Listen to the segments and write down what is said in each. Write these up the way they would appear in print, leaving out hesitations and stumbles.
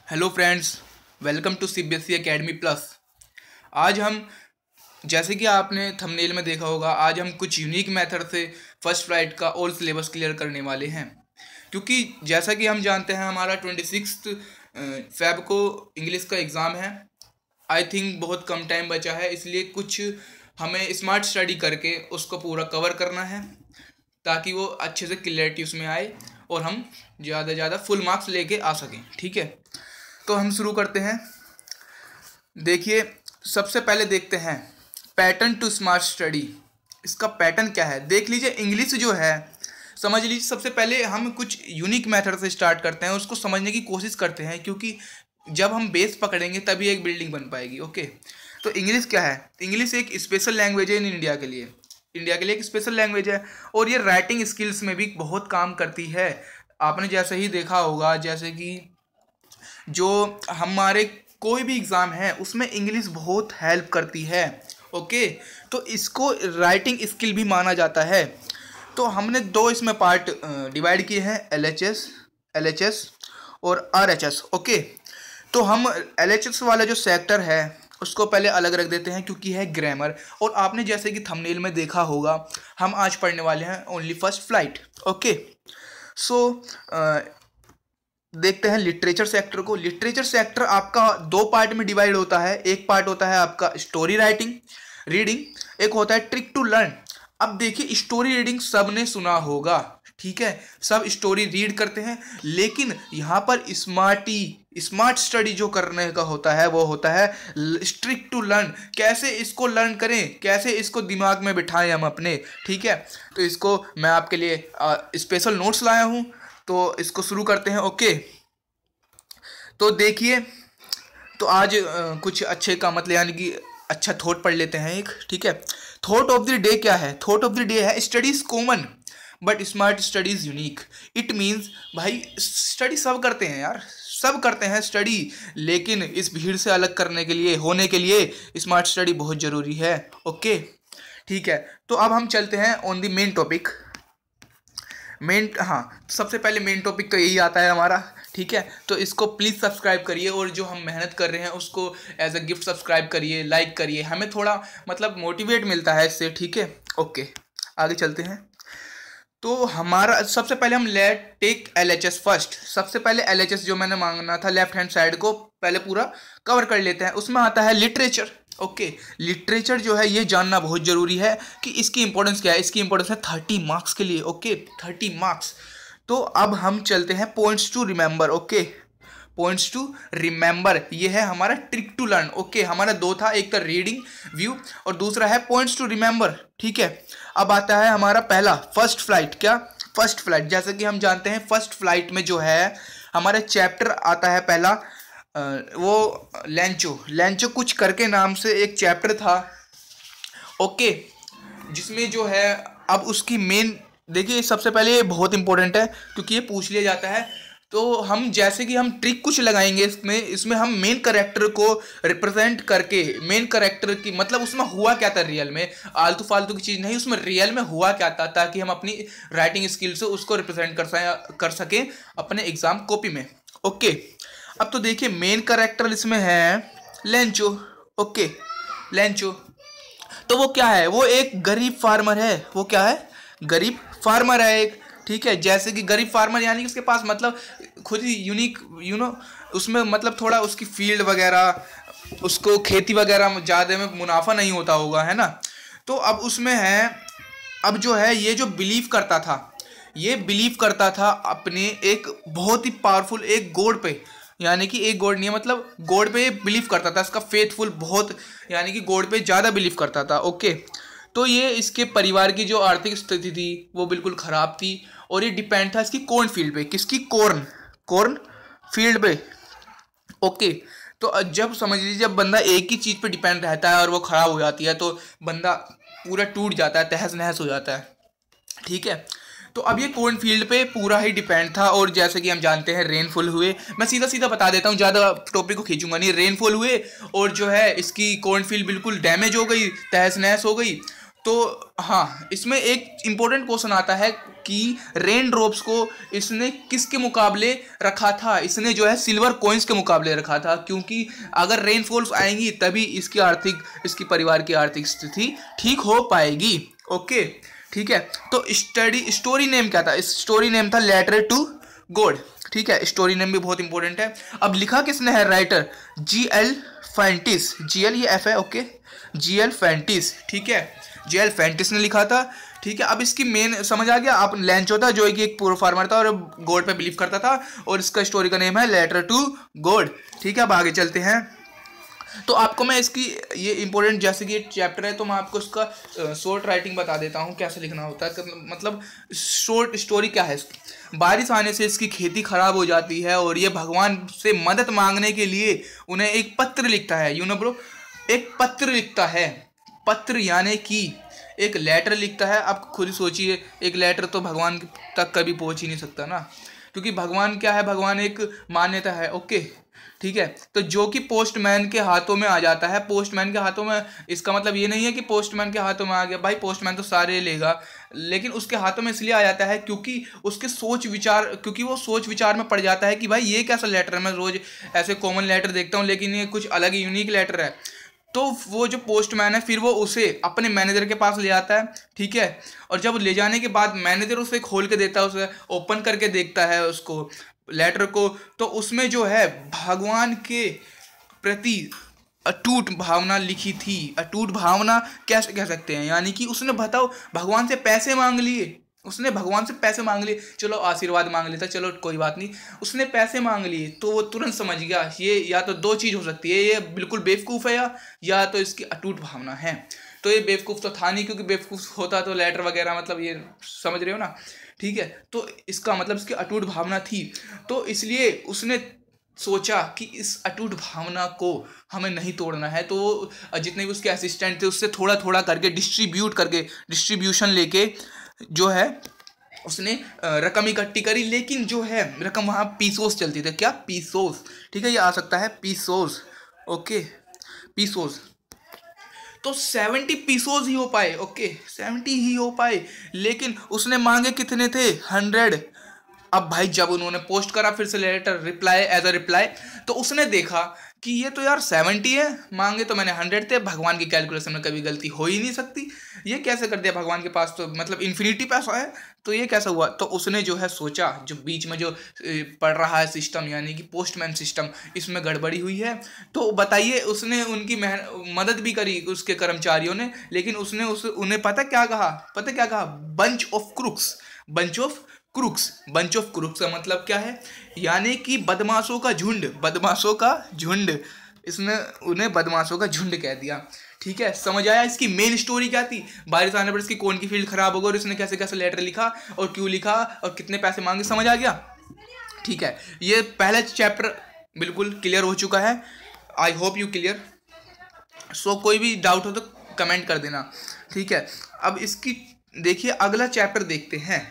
Hello friends, welcome to CBSE academy plus. आज हम, जैसे कि आपने थंबनेल में देखा होगा, आज हम कुछ यूनिक मेथड से फर्स्ट फ्लाइट का ऑल सिलेबस क्लियर करने वाले हैं। क्योंकि जैसा कि हम जानते हैं हमारा 26 फेब को इंग्लिश का एग्ज़ाम है। आई थिंक बहुत कम टाइम बचा है, इसलिए कुछ हमें स्मार्ट स्टडी करके उसको पूरा कवर करना है ताकि वो अच्छे से क्लियरिटी उसमें आए और हम ज़्यादा से ज़्यादा फुल मार्क्स लेके आ सकें। ठीक है, तो हम शुरू करते हैं। देखिए, सबसे पहले देखते हैं पैटर्न टू स्मार्ट स्टडी। इसका पैटर्न क्या है देख लीजिए। इंग्लिश जो है समझ लीजिए, सबसे पहले हम कुछ यूनिक मेथड से स्टार्ट करते हैं, उसको समझने की कोशिश करते हैं, क्योंकि जब हम बेस पकड़ेंगे तभी एक बिल्डिंग बन पाएगी। ओके, तो इंग्लिश क्या है? इंग्लिश एक स्पेशल लैंग्वेज है इन इंडिया के लिए। इंडिया के लिए एक स्पेशल लैंग्वेज है और ये राइटिंग स्किल्स में भी बहुत काम करती है। आपने जैसे ही देखा होगा, जैसे कि जो हमारे कोई भी एग्ज़ाम है उसमें इंग्लिश बहुत हेल्प करती है। ओके, तो इसको राइटिंग स्किल भी माना जाता है। तो हमने दो इसमें पार्ट डिवाइड किए हैं, LHS और RHS। ओके, तो हम LHS वाला जो सेक्टर है उसको पहले अलग रख देते हैं, क्योंकि है ग्रामर। और आपने जैसे कि थंबनेल में देखा होगा, हम आज पढ़ने वाले हैं only first flight. Okay, so देखते हैं लिटरेचर सेक्टर को। लिटरेचर सेक्टर आपका दो पार्ट में डिवाइड होता है। एक पार्ट होता है आपका स्टोरी रीडिंग, एक होता है ट्रिक टू लर्न। अब देखिए, स्टोरी रीडिंग सबने सुना होगा, ठीक है, सब स्टोरी रीड करते हैं, लेकिन यहाँ पर स्मार्ट स्टडी जो करने का होता है वो होता है ट्रिक टू लर्न। कैसे इसको लर्न करें, कैसे इसको दिमाग में बिठाएं हम अपने। ठीक है, तो इसको मैं आपके लिए स्पेशल नोट्स लाया हूँ, तो इसको शुरू करते हैं। ओके, तो देखिए, तो आज कुछ अच्छे का मतलब यानी कि अच्छा थॉट पढ़ लेते हैं एक। ठीक है, थॉट ऑफ द डे क्या है? थॉट ऑफ द डे है studies common but smart studies unique. It means भाई, स्टडी सब करते हैं यार, सब करते हैं स्टडी, लेकिन इस भीड़ से अलग करने के लिए, होने के लिए स्मार्ट स्टडी बहुत ज़रूरी है। ओके, ठीक है, तो अब हम चलते हैं ऑन द मेन टॉपिक। हाँ, सबसे पहले मेन टॉपिक तो यही आता है हमारा। ठीक है, तो इसको प्लीज़ सब्सक्राइब करिए, और जो हम मेहनत कर रहे हैं उसको एज अ गिफ्ट सब्सक्राइब करिए, लाइक करिए, हमें थोड़ा मतलब मोटिवेट मिलता है इससे। ठीक है, ओके, आगे चलते हैं। तो हमारा सबसे पहले हम लेट टेक LHS फर्स्ट। सबसे पहले LHS जो मैंने मांगना था, लेफ्ट हैंड साइड को पहले पूरा कवर कर लेते हैं। उसमें आता है लिटरेचर। ओके, लिटरेचर जो है ये जानना बहुत ज़रूरी है कि इसकी इंपॉर्टेंस क्या है। इसकी इंपॉर्टेंस है 30 मार्क्स के लिए। Okay, 30 marks. तो अब हम चलते हैं points to remember. Okay, points to remember ये है हमारा ट्रिक टू लर्न। ओके, हमारा दो था, एक था रीडिंग व्यू और दूसरा है पॉइंट्स टू रिमेंबर। ठीक है, अब आता है हमारा पहला फर्स्ट फ्लाइट। क्या? First flight. जैसे कि हम जानते हैं फर्स्ट फ्लाइट में जो है हमारा चैप्टर आता है पहला, वो लेंचो कुछ करके नाम से एक चैप्टर था। ओके, जिसमें जो है अब उसकी मेन, देखिए सबसे पहले ये बहुत इंपॉर्टेंट है क्योंकि ये पूछ लिया जाता है। तो हम जैसे कि हम ट्रिक कुछ लगाएंगे इसमें हम मेन कैरेक्टर को रिप्रेजेंट करके, मेन कैरेक्टर की मतलब उसमें हुआ क्या था रियल में, आलतू फालतू की चीज़ नहीं, उसमें रियल में हुआ क्या था, ताकि हम अपनी राइटिंग स्किल से उसको रिप्रेजेंट कर सकें अपने एग्जाम कॉपी में। ओके, अब तो देखिए मेन कैरेक्टर इसमें है लेंचो। ओके, लेंचो तो वो क्या है? वो एक गरीब फार्मर है। वो क्या है? गरीब फार्मर है एक। ठीक है, जैसे कि गरीब फार्मर यानी कि उसके पास मतलब खुद ही यूनिक उसमें मतलब थोड़ा उसकी फील्ड वगैरह, उसको खेती वगैरह ज़्यादा में मुनाफा नहीं होता होगा, है ना। तो अब उसमें है, अब जो है ये जो बिलीव करता था अपने एक बहुत ही पावरफुल एक गॉड पे, यानी कि एक गॉड नहीं है, मतलब गॉड पे बिलीव करता था, इसका फेथफुल बहुत, यानी कि गॉड पे ज़्यादा बिलीव करता था। ओके, तो ये इसके परिवार की जो आर्थिक स्थिति थी वो बिल्कुल ख़राब थी, और ये डिपेंड था इसकी कॉर्न फील्ड पे। किसकी? कॉर्न फील्ड पे। ओके, तो जब समझ लीजिए, जब बंदा एक ही चीज़ पे डिपेंड रहता है और वो ख़राब हो जाती है तो बंदा पूरा टूट जाता है, तहस नहस हो जाता है। ठीक है, तो अब ये कॉर्न फील्ड पे पूरा ही डिपेंड था, और जैसे कि हम जानते हैं रेनफॉल हुए, मैं सीधा सीधा बता देता हूँ, ज़्यादा टॉपिक को खींचूंगा नहीं। रेनफॉल हुए और जो है इसकी कॉर्न फील्ड बिल्कुल डैमेज हो गई, तहस नहस हो गई। तो हाँ, इसमें एक इम्पोर्टेंट क्वेश्चन आता है कि रेन ड्रॉप्स को इसने किसके मुकाबले रखा था, इसने जो है सिल्वर कॉइन्स के मुकाबले रखा था, क्योंकि अगर रेनफॉल्स आएंगी तभी इसकी परिवार की आर्थिक स्थिति ठीक हो पाएगी। ओके, ठीक है। तो स्टोरी नेम क्या था? इस स्टोरी नेम था लेटर टू गॉड। ठीक है, स्टोरी नेम भी बहुत इंपॉर्टेंट है। अब लिखा किसने है? राइटर GL फैंटिस, GL ये F है, ओके, GL फैंटिस, ठीक है, GL फैंटिस ने लिखा था। ठीक है, अब इसकी मेन समझ आ गया। आप लैंचो था जो कि एक पूरा फार्मर था और गॉड पे बिलीव करता था, और इसका स्टोरी का नेम है लेटर टू गॉड। ठीक है, अब आगे चलते हैं। तो आपको मैं इसकी ये इंपॉर्टेंट, जैसे कि चैप्टर है तो मैं आपको इसका शॉर्ट राइटिंग बता देता हूँ कैसे लिखना होता है। मतलब शॉर्ट स्टोरी क्या है इसकी? बारिश आने से इसकी खेती खराब हो जाती है और ये भगवान से मदद मांगने के लिए उन्हें एक पत्र लिखता है। यू नो ब्रो, एक पत्र लिखता है। पत्र यानी कि एक लेटर लिखता है। आप खुद ही सोचिए, एक लेटर तो भगवान तक कभी पहुंच ही नहीं सकता ना, क्योंकि भगवान क्या है? भगवान एक मान्यता है। ओके, ठीक है। तो जो कि पोस्टमैन के हाथों में आ जाता है, पोस्टमैन के हाथों में, इसका मतलब ये नहीं है कि पोस्टमैन के हाथों में आ गया। भाई पोस्टमैन तो सारे लेगा, लेकिन उसके हाथों में इसलिए आ जाता है क्योंकि उसके क्योंकि वो सोच विचार में पड़ जाता है कि भाई ये कैसा लेटर है? मैं रोज ऐसे कॉमन लेटर देखता हूँ, लेकिन ये कुछ अलग ही यूनिक लेटर है। तो वो जो पोस्टमैन है फिर वो उसे अपने मैनेजर के पास ले आता है। ठीक है, और जब ले जाने के बाद मैनेजर उसे खोल के देता है, उसे ओपन करके देखता है उसको, लेटर को, तो उसमें जो है भगवान के प्रति अटूट भावना लिखी थी। अटूट भावना कैसे कह सकते हैं? यानी कि उसने बताओ भगवान से पैसे मांग लिए, उसने भगवान से पैसे मांग लिए, चलो आशीर्वाद मांग लेता, चलो कोई बात नहीं, उसने पैसे मांग लिए। तो वो तुरंत समझ गया ये या तो दो चीज़ हो सकती है, ये बिल्कुल बेवकूफ़ है या तो इसकी अटूट भावना है। तो ये बेवकूफ़ तो था नहीं, क्योंकि बेवकूफ़ होता तो लेटर वगैरह, मतलब ये समझ रहे हो ना? ठीक है, तो इसका मतलब इसकी अटूट भावना थी। तो इसलिए उसने सोचा कि इस अटूट भावना को हमें नहीं तोड़ना है। तो वो जितने भी उसके असिस्टेंट थे उससे थोड़ा थोड़ा करके डिस्ट्रीब्यूशन लेके जो है उसने रकम इकट्ठी करी। लेकिन जो है रकम वहाँ पीसोस चलती थी। क्या? पीसोस। ठीक है, ये आ सकता है पीसोस। Okay, pesos. तो 70 पीसोस ही हो पाए। ओके, 70 ही हो पाए, लेकिन उसने मांगे कितने थे? 100। अब भाई जब उन्होंने पोस्ट करा फिर से letter, reply as a reply, तो उसने देखा कि ये तो यार 70 है, मांगे तो मैंने 100 थे। भगवान की कैलकुलेशन में कभी गलती हो ही नहीं सकती, ये कैसे कर दिया? भगवान के पास तो मतलब इन्फिनिटी पैसा है, तो ये कैसा हुआ? तो उसने जो है सोचा, जो बीच में जो पड़ रहा है सिस्टम, यानी कि पोस्टमैन सिस्टम, इसमें गड़बड़ी हुई है। तो बताइए, उसने उनकी मदद भी करी उसके कर्मचारियों ने, लेकिन उसने उन्हें पता क्या कहा? Bunch of crooks. Bunch of crooks का मतलब क्या है? यानी कि बदमाशों का झुंड। इसने उन्हें बदमाशों का झुंड कह दिया। ठीक है, समझ आया? इसकी मेन स्टोरी क्या थी? बारिश आने पर इसकी कौन की फील्ड खराब हो गई और इसने कैसे कैसे लेटर लिखा और क्यों लिखा और कितने पैसे मांगे। समझ आ गया? ठीक है, ये पहला चैप्टर बिल्कुल क्लियर हो चुका है। I hope you clear. So कोई भी डाउट हो तो कमेंट कर देना। ठीक है, अब इसकी देखिए अगला चैप्टर देखते हैं,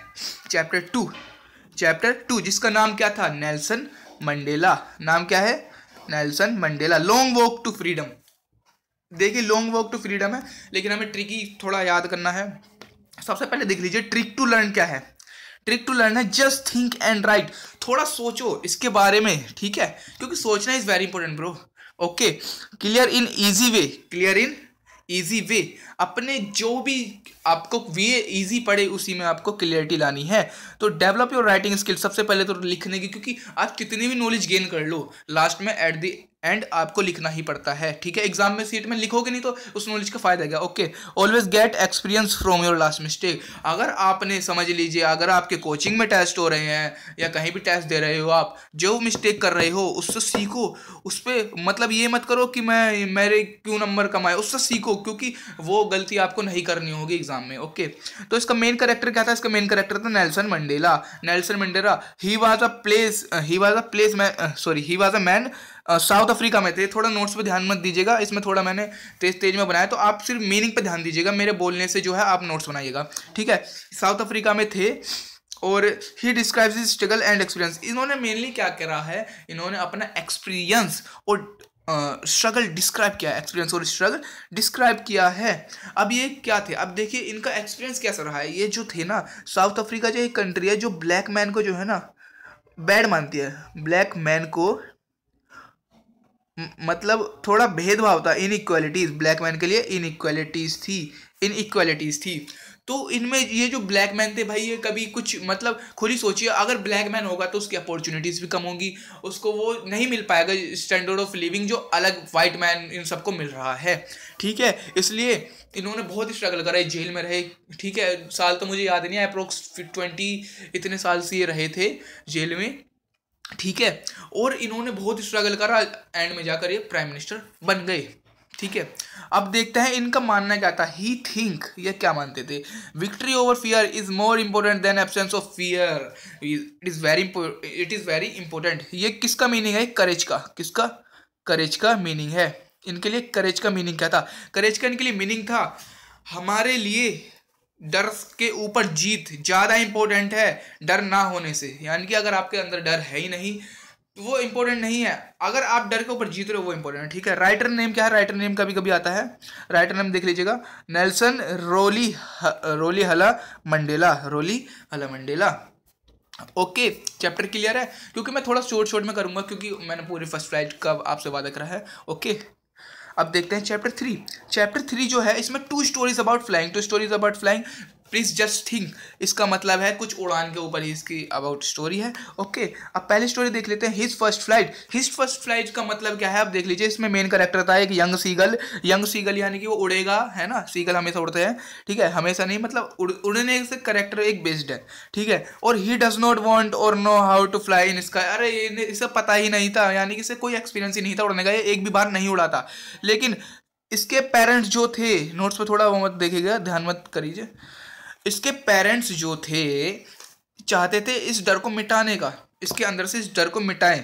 चैप्टर टू जिसका नाम क्या था? Nelson Mandela. नाम क्या है? Nelson Mandela. Long walk to freedom. देखिए लॉन्ग वॉक टू फ्रीडम है, लेकिन हमें ट्रिकी थोड़ा याद करना है। सबसे पहले देख लीजिए ट्रिक टू लर्न क्या है। ट्रिक टू लर्न है जस्ट थिंक एंड राइट। थोड़ा सोचो इसके बारे में, ठीक है, क्योंकि सोचना is very important bro. Okay, clear in easy way. अपने जो भी आपको वे इजी पड़े उसी में आपको क्लियरिटी लानी है। तो डेवलप योर राइटिंग स्किल। सबसे पहले तो लिखने की, क्योंकि आप कितनी भी नॉलेज गेन कर लो, लास्ट में एट द एंड आपको लिखना ही पड़ता है। ठीक है, एग्जाम में सीट में लिखोगे नहीं तो उस नॉलेज का फायदा क्या? Okay, always get experience from your last mistake. अगर आपने समझ लीजिए, अगर आपके कोचिंग में टेस्ट हो रहे हैं या कहीं भी टेस्ट दे रहे हो, आप जो मिस्टेक कर रहे हो उससे सीखो। उस पर मतलब ये मत करो कि मेरे क्यों नंबर कम आए, उससे सीखो, क्योंकि वो गलती आपको नहीं करनी होगी एग्जाम में। ओके, तो इसका मेन कैरेक्टर क्या था? इसका मेन कैरेक्टर था Nelson Mandela. He was a man South Africa में थे। थोड़ा नोट्स पे ध्यान मत दीजिएगा, इसमें थोड़ा मैंने तेज में बनाया, तो आप सिर्फ मीनिंग पे ध्यान दीजिएगा, मेरे बोलने से जो है आप नोट्स बनाइएगा। ठीक है, साउथ अफ्रीका में थे और he describes his struggle and experience. इन्होंने मेनली क्या करा है? इन्होंने अपना एक्सपीरियंस और स्ट्रगल डिस्क्राइब किया है, एक्सपीरियंस और स्ट्रगल डिस्क्राइब किया है। अब ये क्या थे, अब देखिए इनका एक्सपीरियंस कैसा रहा है। ये जो थे ना, साउथ अफ्रीका जो एक कंट्री है जो ब्लैक मैन को जो है ना बैड मानती है, ब्लैक मैन को मतलब थोड़ा भेदभाव था, इनइक्वालिटीज, ब्लैक मैन के लिए इनइक्वालिटीज थी। तो इनमें ये जो ब्लैक मैन थे भाई, ये कभी कुछ मतलब खुद ही सोचिए, अगर ब्लैक मैन होगा तो उसकी अपॉर्चुनिटीज भी कम होंगी, उसको वो नहीं मिल पाएगा स्टैंडर्ड ऑफ लिविंग जो अलग वाइट मैन इन सबको मिल रहा है, ठीक है। इसलिए इन्होंने बहुत ही स्ट्रगल करा, जेल में रहे, ठीक है। साल तो मुझे याद नहीं है, अप्रोक्स 20 इतने साल से ये रहे थे जेल में, ठीक है। और इन्होंने बहुत स्ट्रगल करा, एंड में जाकर ये प्राइम मिनिस्टर बन गए, ठीक है। अब देखते हैं इनका मानना क्या था। ही थिंक, ये क्या मानते थे, victory over fear is more important than absence of fear, it is very important. ये किसका मीनिंग है, करेज का, किसका, करेज का मीनिंग है। इनके लिए करेज का मीनिंग क्या था, करेज का इनके लिए मीनिंग था हमारे लिए डर के ऊपर जीत ज़्यादा इंपॉर्टेंट है डर ना होने से। यानी कि अगर आपके अंदर डर है ही नहीं तो वो इंपॉर्टेंट नहीं है, अगर आप डर के ऊपर जीत रहे हो वो इंपॉर्टेंट है, ठीक है। राइटर नेम क्या है, राइटर नेम कभी कभी आता है, राइटर नेम देख लीजिएगा, नेल्सन रोली हला मंडेला। ओके, चैप्टर क्लियर है, क्योंकि मैं थोड़ा शॉर्ट में करूंगा क्योंकि मैंने पूरी फर्स्ट फ्लाइट का आपसे वादा करा है, ओके। अब देखते हैं चैप्टर 3 जो है, इसमें 2 stories about flying, please just think, इसका मतलब है कुछ उड़ान के ऊपर ही इसकी अबाउट स्टोरी है, ओके। अब पहली स्टोरी देख लेते हैं, हिज फर्स्ट फ्लाइट का मतलब क्या है, आप देख लीजिए। इसमें मेन कैरेक्टर था एक यंग सीगल, यानी कि वो उड़ेगा, है ना, सीगल हमेशा उड़ते हैं, ठीक है, हमेशा नहीं, मतलब उड़ने से कैरेक्टर एक बेस्ड है, ठीक है। और ही डज नॉट वांट और know how to fly in sky, अरे इसे पता ही नहीं था, यानी कि इसे कोई एक्सपीरियंस ही नहीं था उड़ने का, ये एक भी बार नहीं उड़ा था। लेकिन इसके पेरेंट्स जो थे, नोट्स पे थोड़ा वो मत देखिएगा, ध्यान मत करिए, इसके पेरेंट्स जो थे चाहते थे इस डर को मिटाने का, इसके अंदर से इस डर को मिटाएं,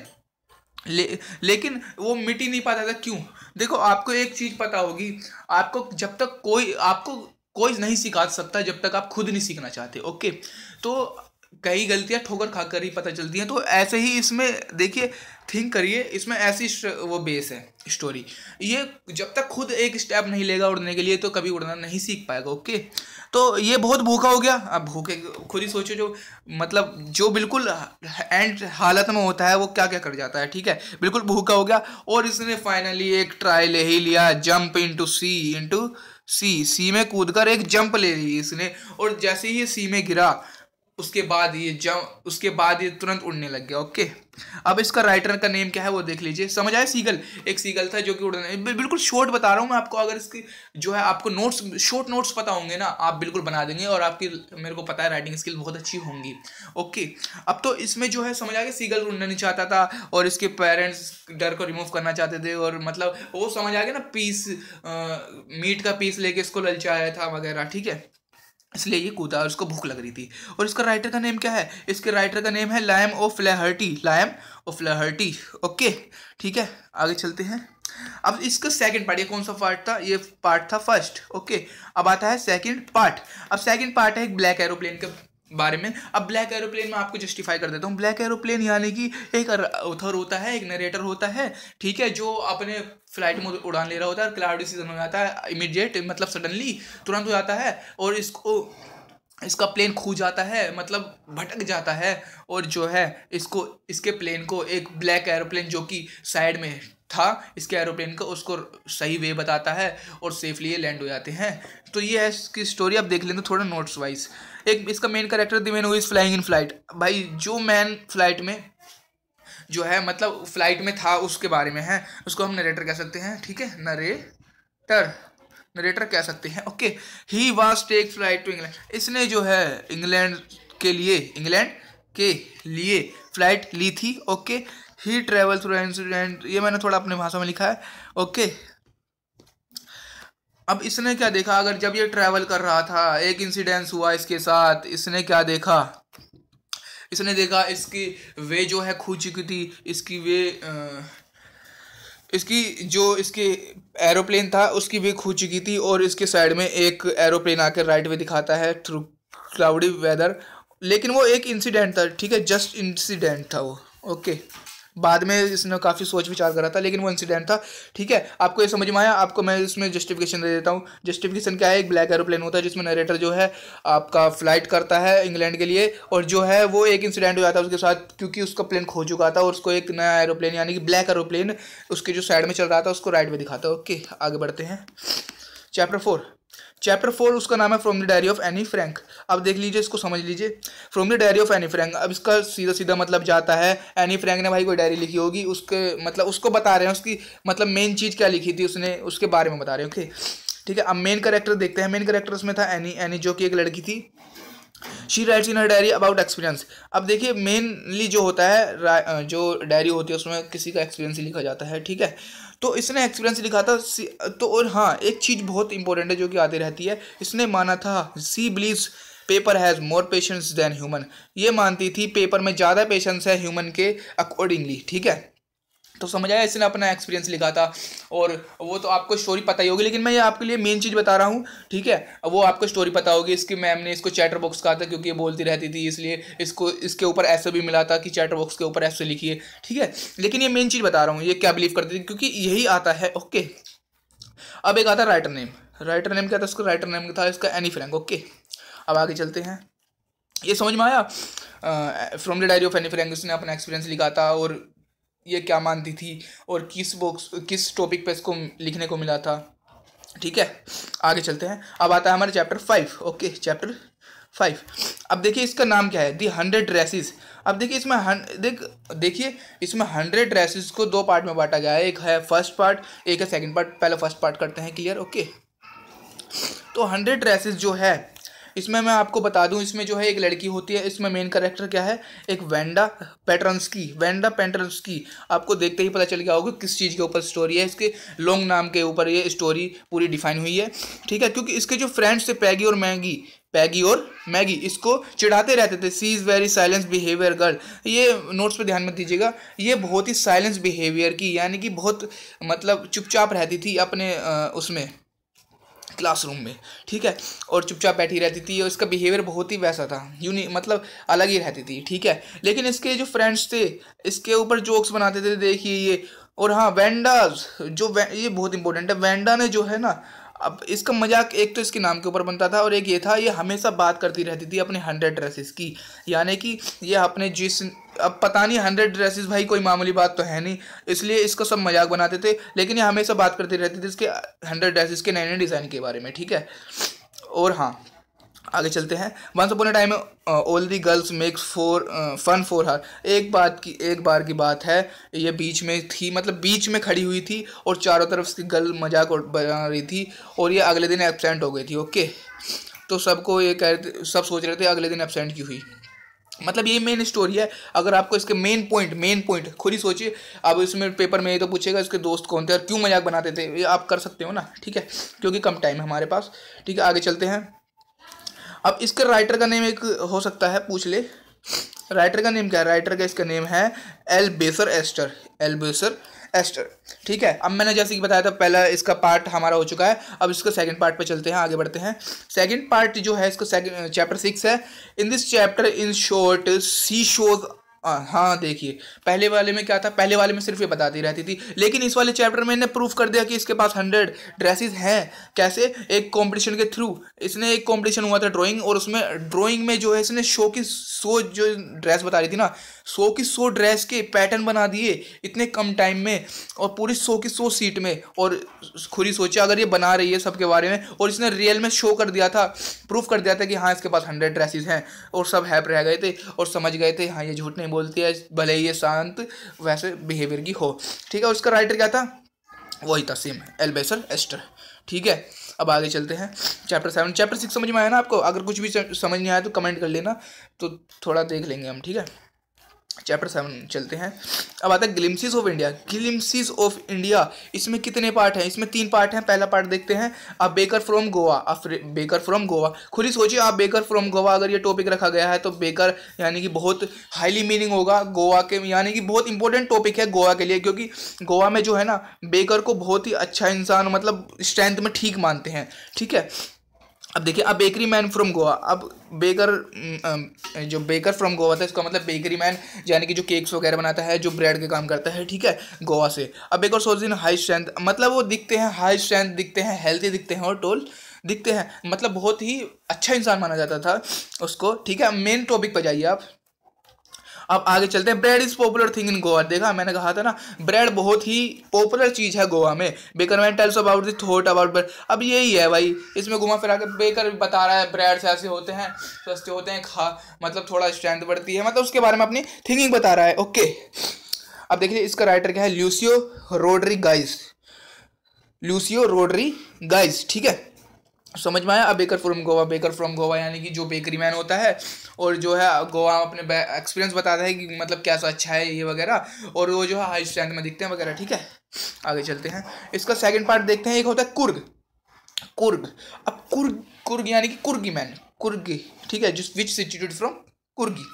लेकिन वो मिट ही नहीं पाता था। क्यों, देखो आपको एक चीज पता होगी, आपको जब तक कोई नहीं सिखा सकता जब तक आप खुद नहीं सीखना चाहते, ओके। तो कई गलतियां ठोकर खाकर ही पता चलती हैं, तो ऐसे ही इसमें देखिए, थिंक करिए, इसमें ऐसी वो बेस है स्टोरी, ये जब तक खुद एक स्टेप नहीं लेगा उड़ने के लिए तो कभी उड़ना नहीं सीख पाएगा, ओके। तो ये बहुत भूखा हो गया, अब भूखे खुद ही सोचो, जो मतलब जो बिल्कुल एंड हालत में होता है वो क्या क्या कर जाता है, ठीक है, बिल्कुल भूखा हो गया। और इसने फाइनली एक ट्राई ले ही लिया, जंप इनटू सी में कूदकर एक जंप ले ली इसने, और जैसे ही ये सी में गिरा उसके बाद ये तुरंत उड़ने लग गया, ओके। अब इसका राइटर का नेम क्या है वो देख लीजिए, समझ आया, एक सीगल था जो कि उड़ने, बिल्कुल शॉर्ट बता रहा हूँ मैं आपको, अगर इसकी जो है आपको शॉर्ट नोट्स पता होंगे ना, आप बिल्कुल बना देंगे, और आपकी मेरे को पता है राइटिंग स्किल बहुत अच्छी होंगी, ओके। अब तो इसमें जो है समझ आ गया, सीगल उड़ना नहीं चाहता था और इसके पेरेंट्स डर को रिमूव करना चाहते थे, और मतलब वो समझ आ गया ना, मीट का पीस लेके इसको ललचाया था वगैरह, ठीक है, इसलिए ये कूदा और उसको भूख लग रही थी। और इसका राइटर का नेम क्या है, इसके राइटर का नेम है लायम ऑफ फ्लैहर्टी, ओके, ठीक है। आगे चलते हैं, अब इसका सेकंड पार्ट, ये कौन सा पार्ट था, ये पार्ट था फर्स्ट, ओके। अब आता है सेकंड पार्ट, अब सेकंड पार्ट है एक ब्लैक एरोप्लेन के बारे में। अब ब्लैक एरोप्लेन में आपको जस्टिफाई कर देता हूँ, ब्लैक एरोप्लेन यानी कि एक ऑथर होता है, एक नरेटर होता है, ठीक है, जो अपने फ्लाइट में उड़ान ले रहा होता है, क्लाउडी सीजन हो जाता है, इमीडिएट मतलब सडनली तुरंत हो जाता है, और इसका प्लेन खो जाता है, मतलब भटक जाता है, और जो है इसके प्लेन को एक ब्लैक एरोप्लेन जो कि साइड में था इसके एरोप्लेन को, उसको सही वे बताता है और सेफली ये लैंड हो जाते हैं। तो ये है इसकी स्टोरी, आप देख लें तो थोड़ा नोट्स वाइज। एक इसका main character the man who is flying in flight, भाई जो मैन फ्लाइट में जो है मतलब फ्लाइट में था उसके बारे में है, उसको हम नरेटर कह सकते हैं, ठीक है, नरेटर कह सकते हैं, okay. He was take flight to England, इसने जो है इंग्लैंड के लिए फ्लाइट ली थी, okay. He travel through incident, ये मैंने थोड़ा अपने भाषा में लिखा है, ओके। अब इसने क्या देखा, अगर जब ये ट्रैवल कर रहा था एक इंसिडेंस हुआ इसके साथ, इसने क्या देखा, इसने देखा इसकी वे जो है खो चुकी थी, इसकी एरोप्लेन था उसकी वे खो चुकी थी, और इसके साइड में एक एरोप्लेन आकर राइट वे दिखाता है थ्रू क्लाउडी वेदर, लेकिन वो एक इंसिडेंट था, ठीक है, जस्ट इंसिडेंट था वो, ओके, बाद में इसने काफ़ी सोच विचार करा था, लेकिन वो इंसिडेंट था। ठीक है, आपको ये समझ में आया? आपको मैं इसमें जस्टिफिकेशन दे देता हूँ। जस्टिफिकेशन क्या है? एक ब्लैक एरोप्लेन होता है जिसमें नरेटर जो है आपका फ्लाइट करता है इंग्लैंड के लिए, और जो है वो एक इंसिडेंट हो जाता है उसके साथ, क्योंकि उसका प्लेन खो चुका था और उसको एक नया एरोप्लेन यानी कि ब्लैक एरोप्लेन उसके जो साइड में चल रहा था उसको राइट में दिखाता है। ओके, आगे बढ़ते हैं। चैप्टर 4 उसका नाम है from the diary of Anne Frank. अब देख लीजिए, इसको समझ लीजिए। From the diary of Anne Frank, अब इसका सीधा सीधा मतलब जाता है एनी फ्रैंक ने भाई कोई डायरी लिखी होगी, उसके मतलब उसको बता रहे हैं उसकी मतलब मेन चीज़ क्या लिखी थी उसने, उसके बारे में बता रहे हैं। ओके, ठीक है। अब मेन कैरेक्टर देखते हैं। मेन कैरेक्टर उसमें था एनी जो कि एक लड़की थी। She writes in her diary about experience. अब देखिए, मेनली जो होता है जो डायरी होती है उसमें किसी का एक्सपीरियंस ही लिखा जाता है। ठीक है, तो इसने एक्सपीरियंस लिखा था। तो और हाँ, एक चीज़ बहुत इंपॉर्टेंट है जो कि आती रहती है, इसने माना था she believes paper has more patience than human. ये मानती थी पेपर में ज़्यादा पेशेंस है ह्यूमन के अकॉर्डिंगली। ठीक है, तो समझ आया, इसने अपना एक्सपीरियंस लिखा था। और वो तो आपको स्टोरी पता ही होगी, लेकिन मैं ये आपके लिए मेन चीज़ बता रहा हूँ। ठीक है, वो आपको स्टोरी पता होगी। इसकी मैम ने इसको चैटर बॉक्स कहा था क्योंकि ये बोलती रहती थी, इसलिए इसको इसके ऊपर ऐसे भी मिला था कि चैटर बॉक्स के ऊपर ऐसे लिखिए। ठीक है, लेकिन ये मेन चीज़ बता रहा हूँ ये क्या बिलीव करती थी, क्योंकि यही आता है। ओके, अब एक आता है राइटर नेम। राइटर नेम क्या था? इसका राइटर नेम था इसका एनी फ्रैंक। ओके, अब आगे चलते हैं। ये समझ में आया? From the diary of Anne Frank उसने अपना एक्सपीरियंस लिखा था और ये क्या मानती थी और किस टॉपिक पे इसको लिखने को मिला था। ठीक है, आगे चलते हैं। अब आता है हमारे चैप्टर 5। Okay, chapter 5। अब देखिए इसका नाम क्या है? The 100 dresses. अब देखिए इसमें देखिए इसमें 100 ड्रेसेस को 2 पार्ट में बांटा गया है। एक है फर्स्ट पार्ट, एक है सेकंड पार्ट। पहले फर्स्ट पार्ट करते हैं क्लियर। ओके, तो 100 ड्रेसेस जो है इसमें मैं आपको बता दूं, इसमें जो है एक लड़की होती है। इसमें मेन कैरेक्टर क्या है? एक वेंडा पेट्रंस्की। आपको देखते ही पता चल गया होगा किस चीज़ के ऊपर स्टोरी है। इसके लॉन्ग नाम के ऊपर ये स्टोरी पूरी डिफाइन हुई है। ठीक है, क्योंकि इसके जो फ्रेंड्स थे पैगी और मैगी इसको चिढ़ाते रहते थे। She is very silence behaviour girl. ये नोट्स पे ध्यान में दीजिएगा, ये बहुत ही साइलेंस बिहेवियर की यानी कि बहुत मतलब चुपचाप रहती थी अपने उसमें क्लासरूम में। ठीक है, और चुपचाप बैठी रहती थी और इसका बिहेवियर बहुत ही वैसा था, मतलब अलग ही रहती थी। ठीक है, लेकिन इसके जो फ्रेंड्स थे इसके ऊपर जोक्स बनाते थे, देखिए ये। और हाँ, वेंडाज ये बहुत इंपॉर्टेंट है। वेंडा ने जो है ना, अब इसका मजाक एक तो इसके नाम के ऊपर बनता था और एक ये था, ये हमेशा बात करती रहती थी अपने 100 ड्रेसेस की। यानी कि ये अपने अब पता नहीं 100 ड्रेसेस भाई कोई मामूली बात तो है नहीं, इसलिए इसको सब मजाक बनाते थे, लेकिन ये हमेशा बात करती रहती थी इसके 100 ड्रेसेस के नए नए डिज़ाइन के बारे में। ठीक है, और हाँ, आगे चलते हैं। Once upon a time all the girls makes fun for her. एक बार की बात है, ये बीच में थी, मतलब बीच में खड़ी हुई थी और चारों तरफ से गर्ल मजाक बना रही थी और ये अगले दिन एब्सेंट हो गई थी। ओके, तो सबको ये सब सोच रहे थे अगले दिन एब्सेंट क्यों हुई। मतलब ये मेन स्टोरी है। अगर आपको इसके मेन पॉइंट खुद ही सोचिए। अब इसमें पेपर में ये तो पूछेगा इसके दोस्त कौन थे और क्यों मजाक बनाते थे, ये आप कर सकते हो ना। ठीक है, क्योंकि कम टाइम है हमारे पास। ठीक है, आगे चलते हैं। अब इसके राइटर का नेम एक हो सकता है, पूछ ले राइटर का नेम क्या है? राइटर का इसका नेम है एल्बेसर एस्टर। ठीक है, अब मैंने जैसे कि बताया था पहला इसका पार्ट हमारा हो चुका है। अब इसका सेकंड पार्ट पे चलते हैं, आगे बढ़ते हैं। सेकंड पार्ट जो है इसका चैप्टर 6 है। In this chapter in short she shows. हाँ देखिए, पहले वाले में क्या था? पहले वाले में सिर्फ ये बताती रहती थी, लेकिन इस वाले चैप्टर में इन्हें प्रूफ कर दिया कि इसके पास 100 ड्रेसेस हैं। कैसे? एक कंपटीशन के थ्रू। इसने एक कंपटीशन हुआ था ड्राइंग, और उसमें ड्राइंग में जो है इसने 100 की 100 जो ड्रेस बता रही थी ना, 100 की 100 ड्रेस के पैटर्न बना दिए इतने कम टाइम में और पूरी 100 की 100 सीट में। और खुद ही सोचा अगर ये बना रही है सबके बारे में, और इसने रियल में शो कर दिया था, प्रूफ कर दिया था कि हाँ इसके पास 100 ड्रेसेस हैं, और सब हैप रह गए थे और समझ गए थे हाँ ये झूठ नहीं बोलती है, भले ही ये शांत वैसे बिहेवियर की हो। ठीक है, उसका राइटर क्या था? वही था सेम, एल्बेसर एस्टर। ठीक है, अब आगे चलते हैं। चैप्टर 7 चैप्टर 6 समझ में आया ना आपको? अगर कुछ भी समझ नहीं आया तो कमेंट कर लेना, तो थोड़ा देख लेंगे हम। ठीक है, चैप्टर 7 चलते हैं। अब आता है ग्लिम्सिस ऑफ इंडिया। इसमें कितने पार्ट हैं? इसमें 3 पार्ट हैं। पहला पार्ट देखते हैं, अब बेकर फ्रॉम गोवा। खुद ही सोचिए, आप बेकर फ्रॉम गोवा अगर ये टॉपिक रखा गया है तो बेकर यानी कि बहुत हाईली मीनिंग होगा गोवा के, यानी कि बहुत इंपॉर्टेंट टॉपिक है गोवा के लिए, क्योंकि गोवा में जो है ना बेकर को बहुत ही अच्छा इंसान मतलब स्ट्रेंथ में ठीक मानते हैं। ठीक है, अब देखिए, अब बेकरी मैन फ्रॉम गोवा, अब बेकर जो बेकर फ्रॉम गोवा था, इसका मतलब बेकरी मैन यानी कि जो केक्स वगैरह बनाता है, जो ब्रेड के काम करता है, ठीक है, गोवा से। अब baker souls in high strength, मतलब वो दिखते हैं हाई स्ट्रेंथ दिखते हैं, हेल्थी दिखते हैं और टोल दिखते हैं, मतलब बहुत ही अच्छा इंसान माना जाता था उसको, ठीक है। मेन टॉपिक पर जाइए आप। अब आगे चलते हैं। Bread is popular thing in Goa, देखा मैंने कहा था ना, ब्रेड बहुत ही पॉपुलर चीज़ है गोवा में। Baker man tells about the thought about bread, अब यही है भाई, इसमें घुमा फिरा के बेकर बता रहा है ब्रेड से ऐसे होते हैं, सस्ते होते हैं, खा मतलब थोड़ा स्ट्रेंथ बढ़ती है, मतलब उसके बारे में अपनी थिंकिंग बता रहा है। ओके, अब देखिए इसका राइटर क्या है, ल्यूसियो रोड्रिगाइज, ल्यूसियो रोड्रिगाइज, ठीक है, समझ में आया। अब baker from Goa, baker from Goa यानी कि जो बेकरी मैन होता है और जो है गोवा अपने एक्सपीरियंस बताता है कि मतलब कैसा अच्छा है ये वगैरह, और वो जो है हाई स्ट्रेंथ में दिखते हैं वगैरह, ठीक है। आगे चलते हैं, इसका सेकंड पार्ट देखते हैं। एक होता है कुर्ग, कुर्ग, अब कुर्ग, कुर्ग यानी कि कुर्गी मैन, कुर्गी, ठीक है, जिस विच सिचुएटेड फ्रॉम कुर्गी।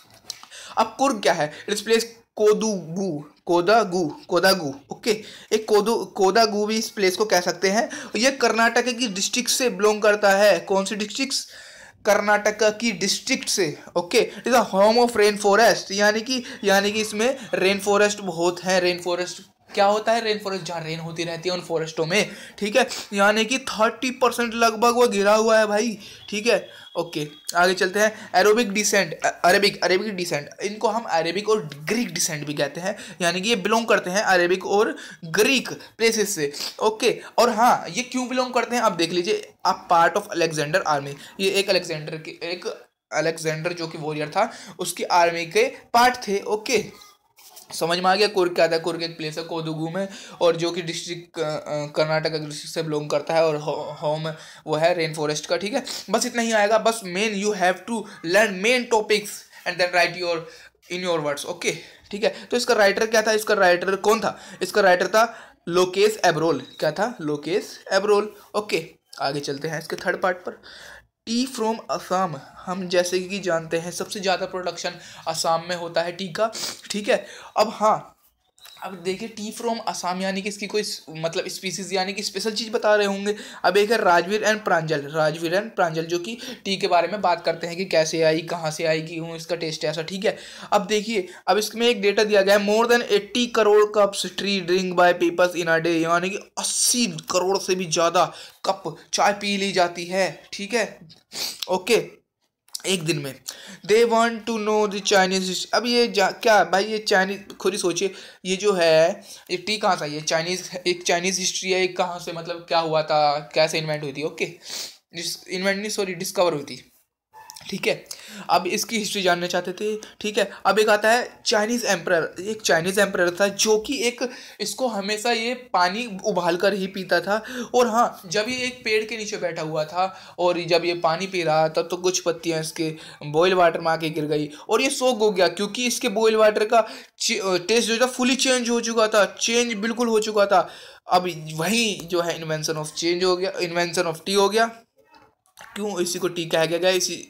अब कुर्ग क्या है, it's place Kodugu, Kodagu, Kodagu, okay, एक कोदागु भी इस प्लेस को कह सकते हैं। ये कर्नाटक की डिस्ट्रिक्ट से बिलोंग करता है। कौन सी डिस्ट्रिक्ट? कर्नाटक की डिस्ट्रिक्ट से, okay. It is a home of rain forest, यानी कि इसमें रेन फॉरेस्ट बहुत है। रेन फॉरेस्ट क्या होता है? रेन फॉरेस्ट, जहाँ रेन होती रहती है उन फॉरेस्टों में, ठीक है, यानी कि 30% लगभग वो घिरा हुआ है भाई, ठीक है। ओके, आगे चलते हैं। अरेबिक डिसेंट, अरेबिक डिसेंट, इनको हम अरेबिक और ग्रीक डिसेंट भी कहते हैं, यानी कि ये बिलोंग करते हैं अरेबिक और ग्रीक प्लेसेस से, ओके। और हाँ, ये क्यों बिलोंग करते हैं अब देख लीजिए। आप पार्ट ऑफ अलेक्जेंडर आर्मी, ये एक अलेक्जेंडर जो कि वॉरियर था, उसकी आर्मी के पार्ट थे, ओके, समझ में आ गया। कुर्ग क्या था? कुर्ग एक प्लेस है कोदुगु में, और जो कि डिस्ट्रिक्ट कर्नाटक डिस्ट्रिक्ट से बिलोंग करता है, और होम वो है रेन फॉरेस्ट का, ठीक है। बस इतना ही आएगा, बस main you have to learn main topics and then write your in your words, okay, ठीक है। तो इसका राइटर क्या था? इसका राइटर कौन था? इसका राइटर था लोकेश एब्रोल। क्या था? लोकेश एब्रोल, ओके। आगे चलते हैं इसके थर्ड पार्ट पर। टी फ्रॉम असम, हम जैसे कि जानते हैं सबसे ज़्यादा प्रोडक्शन असम में होता है टी का, ठीक है। अब हाँ, अब देखिए टी फ्रॉम असम यानी कि इसकी कोई मतलब स्पीसीज यानी कि स्पेशल चीज़ बता रहे होंगे। अब एक है राजवीर एंड प्रांजल, जो कि टी के बारे में बात करते हैं कि कैसे आई, कहाँ से आई, क्यों इसका टेस्ट ऐसा, ठीक है। अब देखिए, अब इसमें एक डेटा दिया गया है, more than 80 crore cups tea drink by peoples in a day, यानी कि 80 करोड़ से भी ज़्यादा कप चाय पी ली जाती है, ठीक है, ओके, एक दिन में। They want to know the Chinese, अब ये क्या भाई, ये चाइनीज खुद ही सोचिए, ये जो है ये टी कहाँ से आई है? चाइनीज, एक चाइनीज हिस्ट्री है, एक कहाँ से, मतलब क्या हुआ था, कैसे इन्वेंट हुई थी, ओके, इन्वेंट नहीं, सॉरी, डिस्कवर हुई थी, ठीक है। अब इसकी हिस्ट्री जानना चाहते थे, ठीक है। अब एक आता है चाइनीज एम्परर, एक चाइनीज एम्परर था जो कि एक इसको हमेशा ये पानी उबाल कर ही पीता था, और हाँ, जब ये एक पेड़ के नीचे बैठा हुआ था और जब ये पानी पी रहा था तो कुछ पत्तियां इसके बॉयल वाटर में आके गिर गई और ये सोख हो गया, क्योंकि इसके बॉयल वाटर का टेस्ट जो था फुली चेंज हो चुका था, चेंज बिल्कुल हो चुका था। अब वही जो है इन्वेंशन ऑफ चेंज हो गया, इन्वेंशन ऑफ टी हो गया। क्यों इसी को टी कहा गया?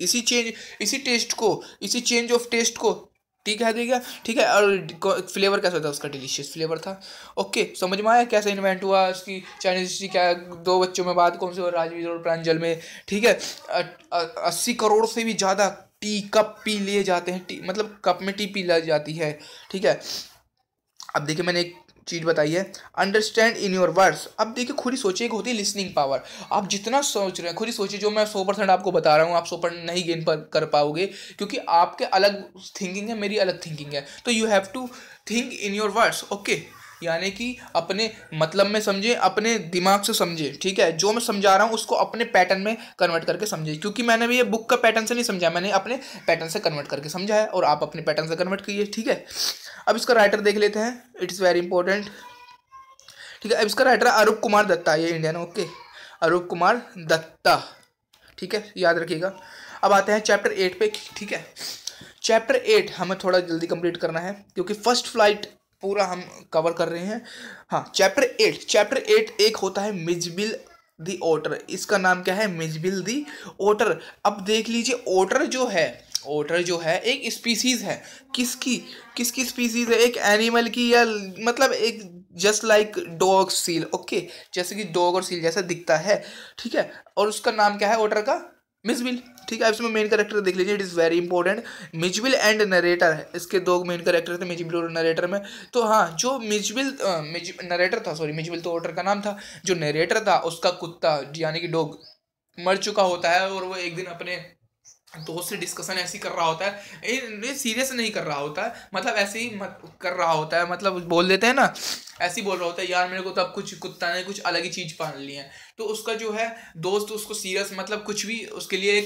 इसी चेंज ऑफ टेस्ट को टी कह दिया, ठीक है। और फ्लेवर कैसा था उसका? डिलीशियस फ्लेवर था, ओके। समझ में आया कैसे इन्वेंट हुआ, उसकी चाइनीज हिस्ट्री क्या है? दो बच्चों में बात कौन सी हो? राजवीर और प्रांजल में, ठीक है। 80 करोड़ से भी ज़्यादा टी कप पी लिए जाते हैं, टी मतलब कप में टी पी ली जाती है, ठीक है। अब देखिए मैंने एक चीज़ बताई है, अंडरस्टैंड इन योर वर्ड्स। अब देखिए खुद ही सोचिए, एक होती है लिसनिंग पावर, आप जितना सोच रहे हैं खुद ही सोचिए। जो मैं 100% आपको बता रहा हूँ, आप 100% नहीं गेन कर पाओगे, क्योंकि आपके अलग थिंकिंग है, मेरी अलग थिंकिंग है, तो you have to think in your words, okay, यानी कि अपने मतलब में समझे, अपने दिमाग से समझे, ठीक है। जो मैं समझा रहा हूँ उसको अपने पैटर्न में कन्वर्ट करके समझे, क्योंकि मैंने भी ये बुक का पैटर्न से नहीं समझा, मैंने अपने पैटर्न से कन्वर्ट करके समझा है, और आप अपने पैटर्न से कन्वर्ट कीजिए, ठीक है। अब इसका राइटर देख लेते हैं, इट्स वेरी इंपॉर्टेंट, ठीक है। अब इसका राइटर अरूप कुमार दत्ता, ये इंडियन, ओके, अरूप कुमार दत्ता, ठीक है, याद रखिएगा। अब आते हैं चैप्टर 8 पे, ठीक है। चैप्टर 8 हमें थोड़ा जल्दी कंप्लीट करना है, क्योंकि फर्स्ट फ्लाइट पूरा हम कवर कर रहे हैं। हाँ, चैप्टर 8 एक होता है मिजबिल दी ओटर, इसका नाम क्या है? Mijbil the otter. अब देख लीजिए, ओटर जो है एक स्पीसीज है, किसकी स्पीसीज है? एक एनिमल की, या मतलब एक just like dog seal, okay, जैसे कि डॉग और सील जैसा दिखता है, ठीक है। और उसका नाम क्या है ओटर का? मिजबिल, ठीक है। अब इसमें मेन कैरेक्टर देख लीजिए, it is very important. Mijbil and narrator है, इसके दो मेन कैरेक्टर थे, मिजबिल और नरेटर में। तो हाँ, जो मिजबिल नरेटर था, सॉरी मिजबिल तो ओटर का नाम था, जो नरेटर था उसका कुत्ता यानी कि डॉग मर चुका होता है, और वो एक दिन अपने दोस्त से डिस्कशन ऐसी कर रहा होता है, ये सीरियस नहीं कर रहा होता है, मतलब ऐसे ही कर रहा होता है, मतलब बोल देते हैं ना, ऐसे ही बोल रहा होता है, यार मेरे को तो अब कुछ कुत्ता ने कुछ अलग ही चीज़ पाल ली है। तो उसका जो है दोस्त उसको सीरियस, मतलब कुछ भी उसके लिए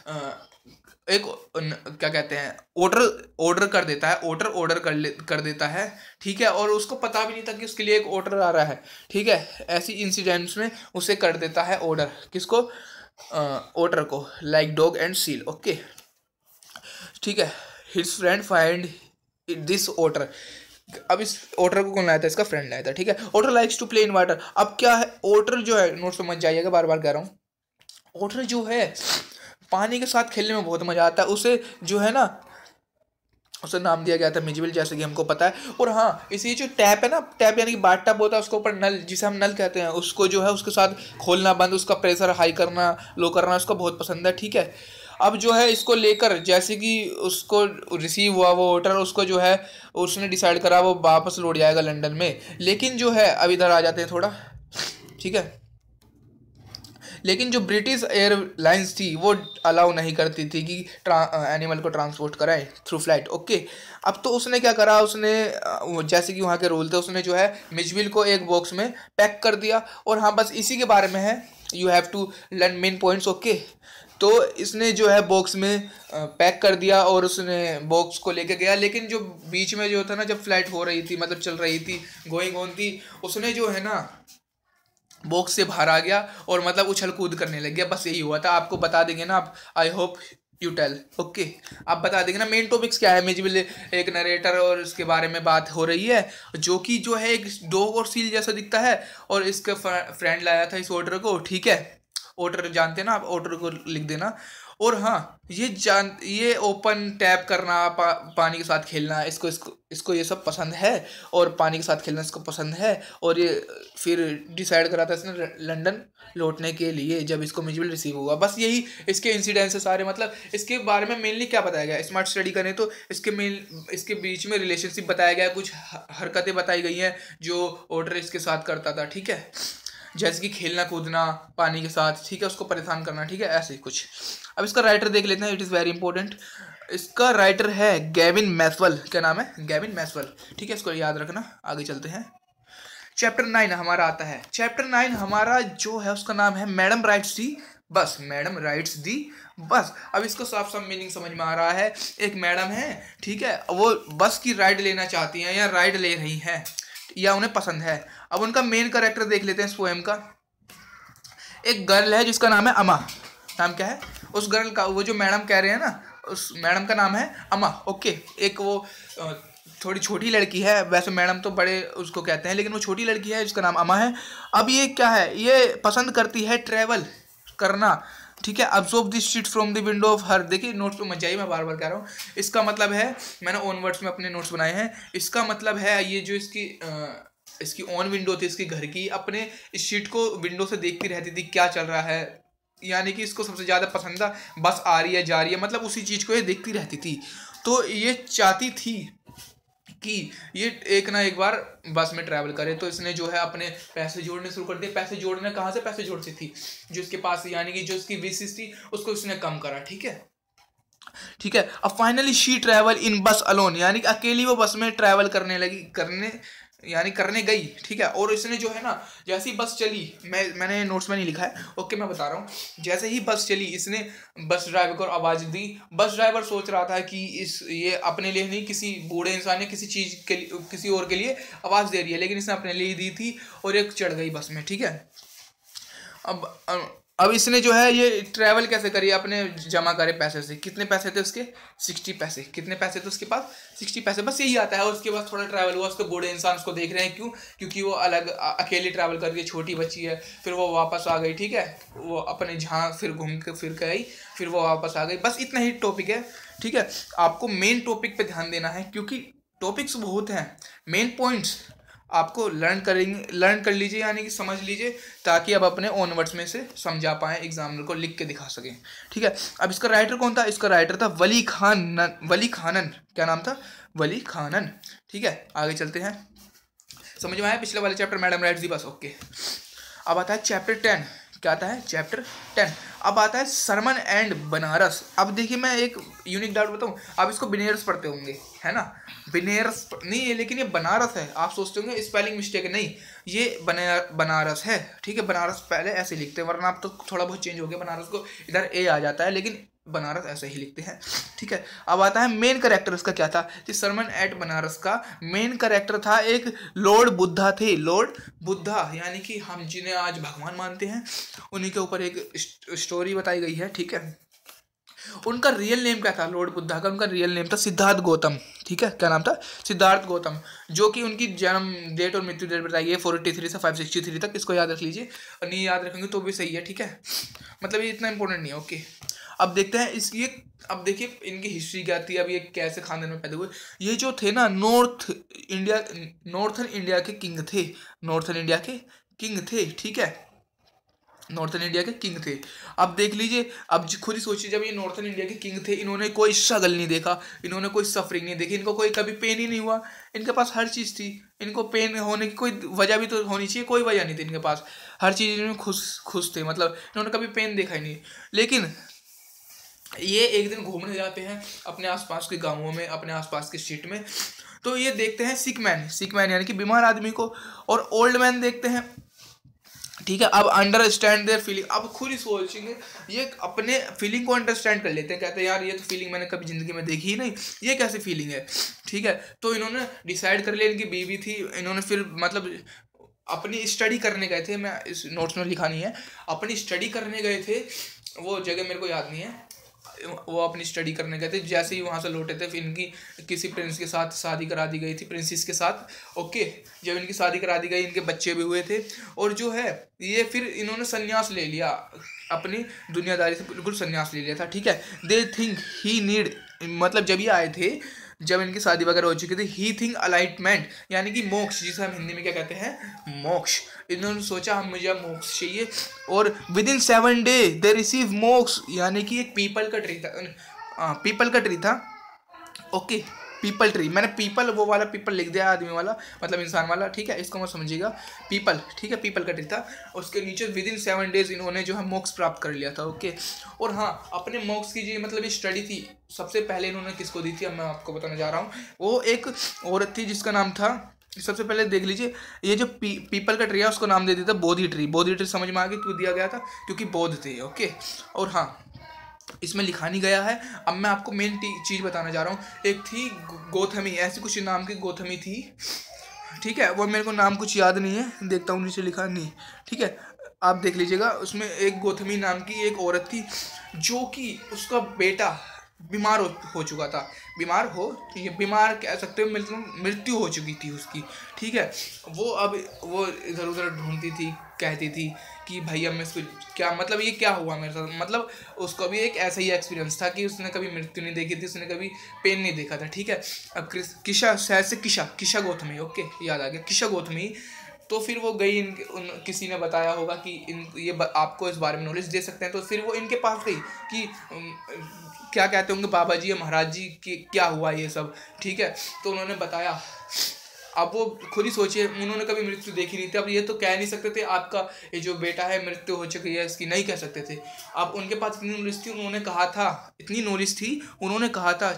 एक क्या कहते हैं, ऑर्डर कर देता है, ऑर्डर कर देता है, ठीक है। और उसको पता भी नहीं था कि उसके लिए एक ऑर्डर आ रहा है, ठीक है। ऐसी इंसिडेंट्स में उसे कर देता है ऑर्डर, किसको? ऑर्डर को, like dog and seal, okay, ठीक है। His friend find this otter. अब इस ऑर्डर को कौन लाया था? इसका फ्रेंड लाया था, ठीक है। Otter likes to play in water. अब क्या है, ऑर्डर जो है, नोट समझ जाइएगा, बार बार कह रहा हूँ, ऑर्डर जो है पानी के साथ खेलने में बहुत मजा आता है। उसे जो है ना, उसे नाम दिया गया था मिजबिल, जैसे कि हमको पता है। और हाँ, इसी जो टैप है ना, टैप यानी कि बाथ टब होता है, उसके ऊपर नल, जिसे हम नल कहते हैं, उसको जो है उसके साथ खोलना बंद, उसका प्रेशर हाई करना लो करना उसको बहुत पसंद है, ठीक है। अब जो है इसको लेकर, जैसे कि उसको रिसीव हुआ वो ऑर्डर, उसको जो है उसने डिसाइड करा वो वापस लौट जाएगा लंदन में। लेकिन जो है, अब इधर आ जाते हैं थोड़ा, ठीक है। लेकिन जो ब्रिटिश एयरलाइंस थी वो अलाउ नहीं करती थी कि एनिमल को ट्रांसपोर्ट कराए थ्रू फ्लाइट, ओके। अब तो उसने क्या करा, उसने जैसे कि वहाँ के रूल थे, उसने जो है मिजबिल को एक बॉक्स में पैक कर दिया। और हाँ, बस इसी के बारे में है, you have to learn main points, okay. तो इसने जो है बॉक्स में पैक कर दिया और उसने बॉक्स को लेके गया। लेकिन जो बीच में जो था ना, जब फ्लाइट हो रही थी, मतलब चल रही थी, गोइंग ऑन थी, उसने जो है ना बॉक्स से बाहर आ गया और मतलब उछल कूद करने लग गया। बस यही हुआ था। आपको बता देंगे ना आप, I hope you tell, okay. आप बता देंगे ना मेन टॉपिक्स क्या है। मिजबिल एक नरेटर और इसके बारे में बात हो रही है, जो है एक डॉग और सील जैसा दिखता है, और इसका फ्रेंड लाया था इस ऑर्डर को, ठीक है। ऑर्डर जानते हैं ना आप, ऑर्डर को लिख देना। और हाँ, ये ओपन टैप करना, पानी के साथ खेलना, इसको ये सब पसंद है, और पानी के साथ खेलना इसको पसंद है। और ये फिर डिसाइड करा था इसने लंदन लौटने के लिए, जब इसको मिजबिल रिसीव हुआ। बस यही इसके इंसिडेंट्स है सारे। मतलब इसके बारे में मेनली क्या बताया गया, स्मार्ट स्टडी करें तो इसके बीच में रिलेशनशिप बताया गया है, कुछ हरकतें बताई गई हैं जो ऑर्डर इसके साथ करता था, ठीक है। जैसे कि खेलना कूदना पानी के साथ, ठीक है, उसको परेशान करना, ठीक है, ऐसे ही कुछ। अब इसका राइटर देख लेते हैं, इट इज़ वेरी इंपॉर्टेंट। इसका राइटर है गैविन मैसवेल, क्या नाम है? गैविन मैसवेल, ठीक है, इसको याद रखना। आगे चलते हैं। चैप्टर 9 हमारा आता है। चैप्टर 9 हमारा जो है उसका नाम है मैडम राइट्स दी बस, मैडम राइट्स दी बस। अब इसको साफ साफ मीनिंग समझ में आ रहा है। एक मैडम है, ठीक है, वो बस की राइड लेना चाहती हैं, या राइड ले रही हैं, या उन्हें पसंद है। अब उनका मेन कैरेक्टर देख लेते हैं इस पोएम का। एक गर्ल है जिसका नाम है अमा। नाम क्या है उस गर्ल का? वो जो मैडम कह रहे हैं ना, उस मैडम का नाम है अमा, ओके। एक वो थोड़ी छोटी लड़की है, वैसे मैडम तो बड़े उसको कहते हैं, लेकिन वो छोटी लड़की है जिसका नाम अमा है। अब ये क्या है, ये पसंद करती है ट्रैवल करना, ठीक है। Observe this sheet from the window of her. देखिए नोट्स पे मत जाइए, मैं बार बार कह रहा हूँ। इसका मतलब है, मैंने ओन वर्ड्स में अपने नोट्स बनाए हैं। इसका मतलब है, ये जो इसकी ऑन विंडो थी इसकी घर की, अपने इस शीट को विंडो से देखती रहती थी क्या चल रहा है, यानी कि इसको सबसे ज़्यादा पसंद था बस आ रही है जा रही है, मतलब उसी चीज़ को ये देखती रहती थी। तो ये चाहती थी कि ये एक ना एक बार बस में ट्रैवल करे। तो इसने जो है अपने पैसे जोड़ने शुरू कर दिए। पैसे जोड़ने कहाँ से पैसे जोड़ती थी? जो इसके पास, यानी कि जो इसकी विशेष थी उसको इसने कम करा, ठीक है, ठीक है। अब फाइनली शी ट्रैवल इन बस अलोन, यानी कि अकेली वो बस में ट्रैवल करने गई, ठीक है। और इसने जो है ना, जैसे ही बस चली, मैंने नोट्स में नहीं लिखा है, ओके, मैं बता रहा हूँ। जैसे ही बस चली, इसने बस ड्राइवर को आवाज़ दी। बस ड्राइवर सोच रहा था कि ये अपने लिए नहीं, किसी बूढ़े इंसान ने किसी चीज़ के लिए, किसी और के लिए आवाज़ दे रही है, लेकिन इसने अपने लिए दी थी और एक चढ़ गई बस में, ठीक है। अब इसने जो है ये ट्रैवल कैसे करी, अपने जमा करे पैसे से। कितने पैसे थे उसके? 60 पैसे। कितने पैसे थे उसके पास? 60 पैसे, बस यही आता है। और उसके बाद थोड़ा ट्रैवल हुआ, उसको बूढ़े इंसान उसको देख रहे हैं, क्यों? क्योंकि वो अलग अकेली ट्रैवल कर रही है, छोटी बच्ची है। फिर वो वापस आ गई, ठीक है, वो अपने जहाँ फिर घूम के फिर गई, फिर वो वापस आ गई। बस इतना ही टॉपिक है, ठीक है। आपको मेन टॉपिक पे ध्यान देना है, क्योंकि टॉपिक्स बहुत हैं, मेन पॉइंट्स आपको लर्न कर लीजिए, यानी कि समझ लीजिए, ताकि आप अपने ओन वर्ड्स में से समझा पाएँ, एग्जामिनर को लिख के दिखा सकें। ठीक है, अब इसका राइटर कौन था? इसका राइटर था वली खानन। क्या नाम था? वली खानन। ठीक है, आगे चलते हैं। समझ में आया पिछले वाले चैप्टर? मैडम राइट दी बस, ओके। अब आता है चैप्टर 10। क्या आता है? चैप्टर 10। अब आता है सरमन एंड बनारस। अब देखिए, मैं एक यूनिक डाउट बताऊं, आप इसको बिनेरस पढ़ते होंगे, है ना? बिनेरस नहीं है, लेकिन ये बनारस है। आप सोचते होंगे स्पेलिंग मिस्टेक है, नहीं, ये बनारस है। ठीक है, बनारस पहले ऐसे लिखते हैं, वरना आप तो थोड़ा बहुत चेंज हो गया, बनारस को इधर ए आ जाता है, लेकिन बनारस ऐसे ही लिखते हैं। ठीक है, अब आता है मेन करेक्टर उसका क्या था? कि सरमन एट बनारस का मेन करेक्टर था एक लॉर्ड बुद्धा थे। लॉर्ड बुद्धा, यानी कि हम जिन्हें आज भगवान मानते हैं, उन्हीं के ऊपर एक स्टोरी बताई गई है। ठीक है, उनका रियल नेम क्या था? लॉर्ड बुद्धा का उनका रियल नेम था सिद्धार्थ गौतम। ठीक है, क्या नाम था? सिद्धार्थ गौतम। जो कि उनकी जन्म डेट और मृत्यु डेट बताई है 483 से 563 तक। इसको याद रख लीजिए, और नहीं याद रखेंगे तो भी सही है। ठीक है, मतलब ये इतना इंपॉर्टेंट नहीं है। ओके, अब देखते हैं अब देखिए इनकी हिस्ट्री क्या थी, अब ये कैसे खानदान में पैदा हुए। ये जो थे ना, नॉर्थन इंडिया के किंग थे। नॉर्थन इंडिया के किंग थे। ठीक है, नॉर्थन इंडिया के किंग थे। अब देख लीजिए, अब खुद ही सोचिए, जब ये नॉर्थन इंडिया के किंग थे, इन्होंने कोई स्ट्रगल नहीं देखा, इन्होंने कोई सफरिंग नहीं देखी, इनको कोई कभी पेन ही नहीं हुआ। इनके पास हर चीज़ थी, इनको पेन होने की कोई वजह भी तो होनी चाहिए, कोई वजह नहीं थी इनके पास। हर चीज़ इन्होंने खुश थे, मतलब इन्होंने कभी पेन देखा ही नहीं। लेकिन ये एक दिन घूमने जाते हैं अपने आसपास के गांवों में, अपने आसपास के स्टेट में। तो ये देखते हैं सिक मैन यानी कि बीमार आदमी को, और ओल्ड मैन देखते हैं। ठीक है, अब अंडरस्टैंड देयर फीलिंग। अब खुद ही सोचेंगे, ये अपने फीलिंग को अंडरस्टैंड कर लेते हैं। कहते हैं यार, ये तो फीलिंग मैंने कभी ज़िंदगी में देखी ही नहीं, ये कैसी फीलिंग है। ठीक है, तो इन्होंने डिसाइड कर लिया, इनकी बीवी थी, इन्होंने फिर मतलब अपनी स्टडी करने गए थे। मैं इस नोट्स में लिखा नहीं है, अपनी स्टडी करने गए थे, वो जगह मेरे को याद नहीं है। वो अपनी स्टडी करने गए थे, जैसे ही वहाँ से लौटे थे, फिर इनकी किसी प्रिंस के साथ शादी करा दी गई थी, प्रिंसेस के साथ। ओके, जब इनकी शादी करा दी गई, इनके बच्चे भी हुए थे, और जो है ये फिर इन्होंने संन्यास ले लिया, अपनी दुनियादारी से बिल्कुल संन्यास ले लिया था। ठीक है, दे थिंक ही नीड, मतलब जब ये आए थे, जब इनकी शादी वगैरह हो चुकी थी, ही थिंक अलाइटमेंट, यानी कि मोक्ष, जिसे हम हिंदी में क्या कहते हैं? मोक्ष। इन्होंने सोचा हम मुझे मोक्ष चाहिए, और within 7 day they receive moksha, यानी कि एक पीपल का ट्री था। पीपल का ट्री था। ओके, पीपल ट्री, मैंने पीपल वो वाला पीपल लिख दिया, आदमी वाला मतलब इंसान वाला। ठीक है, इसको मत समझिएगा, पीपल। ठीक है, पीपल का ट्री था, उसके नीचे विद इन 7 डेज इन्होंने जो है मोक्ष प्राप्त कर लिया था। ओके, और हाँ, अपने मोक्ष की जो मतलब ये स्टडी थी, सबसे पहले इन्होंने किसको दी थी, अब मैं आपको बताने जा रहा हूँ। वो एक औरत थी जिसका नाम था, सबसे पहले देख लीजिए, ये जो पीपल का ट्री है उसको नाम दे दिया था बोधि ट्री। बोधि ट्री समझ में आ गया क्यों दिया गया था? क्योंकि बौद्ध थे। ओके, और हाँ, इसमें लिखा नहीं गया है। अब मैं आपको मेन चीज़ बताना जा रहा हूँ। एक थी गौतमी, ऐसी कुछ नाम की गौतमी थी। ठीक है, वो मेरे को नाम कुछ याद नहीं है, देखता हूँ नीचे लिखा नहीं। ठीक है, आप देख लीजिएगा, उसमें एक गौतमी नाम की एक औरत थी, जो कि उसका बेटा बीमार हो चुका था। बीमार कह सकते हो, मृत्यु हो चुकी थी उसकी। ठीक है, वो इधर उधर ढूंढती थी, कहती थी कि भैया मैं इसको क्या, मतलब ये क्या हुआ मेरे साथ, मतलब उसको भी एक ऐसा ही एक्सपीरियंस था कि उसने कभी मृत्यु नहीं देखी थी, उसने कभी पेन नहीं देखा था। ठीक है, अब किशा गौतमी। ओके, याद आ गया, किशा गौतमी। तो फिर वो गई, किसी ने बताया होगा कि आपको इस बारे में नॉलेज दे सकते हैं, तो फिर वो इनके पास गई कि क्या कहते होंगे बाबा जी या महाराज जी कि क्या हुआ ये सब। ठीक है, तो उन्होंने बताया। अब वो खुद ही सोचिए, उन्होंने कभी मृत्यु देखी नहीं थी। अब ये तो कह नहीं सकते थे आपका ये जो बेटा है मृत्यु हो चुकी है इसकी, नहीं कह सकते थे। अब उनके पास इतनी नॉलेज थी, उन्होंने कहा था, इतनी नॉलेज थी, उन्होंने कहा था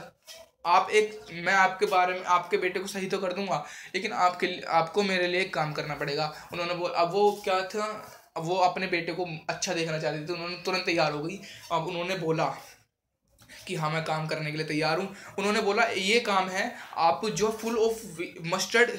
मैं आपके बारे में, आपके बेटे को सही तो कर दूंगा, लेकिन आपको मेरे लिए एक काम करना पड़ेगा। उन्होंने अब वो क्या था, अब वो अपने बेटे को अच्छा देखना चाहती थी, उन्होंने तुरंत तैयार हो गई। अब उन्होंने बोला कि हाँ मैं काम करने के लिए तैयार हूँ। उन्होंने बोला ये काम है, आप जो फुल ऑफ मस्टर्ड